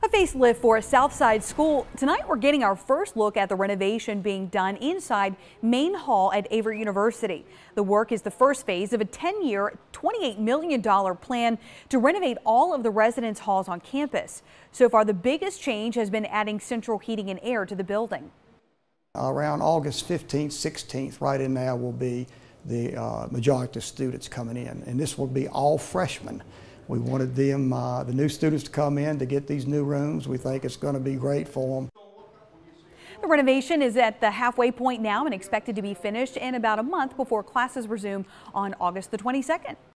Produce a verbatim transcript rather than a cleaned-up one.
A facelift for a Southside school. Tonight we're getting our first look at the renovation being done inside Main Hall at Averett University. The work is the first phase of a ten year, twenty-eight million dollar plan to renovate all of the residence halls on campus. So far, the biggest change has been adding central heating and air to the building. Around August fifteenth, sixteenth, right in there will be the uh, majority of students coming in, and this will be all freshmen. We wanted them, uh, the new students, to come in to get these new rooms. We think it's going to be great for them. The renovation is at the halfway point now and expected to be finished in about a month before classes resume on August the twenty-second.